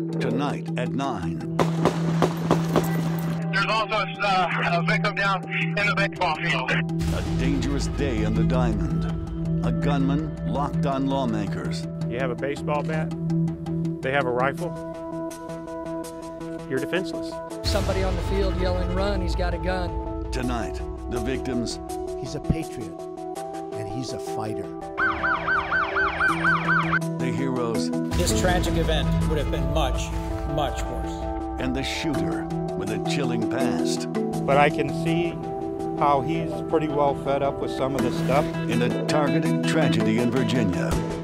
Tonight at 9. There's also a victim down in the baseball field. A dangerous day in the Diamond. A gunman locked on lawmakers. You have a baseball bat, they have a rifle, you're defenseless. Somebody on the field yelling, "Run, he's got a gun." Tonight, the victims. He's a patriot, and he's a fighter. The heroes. This tragic event would have been much, much worse. And the shooter with a chilling past. But I can see how he's pretty well fed up with some of this stuff. In a targeted tragedy in Virginia.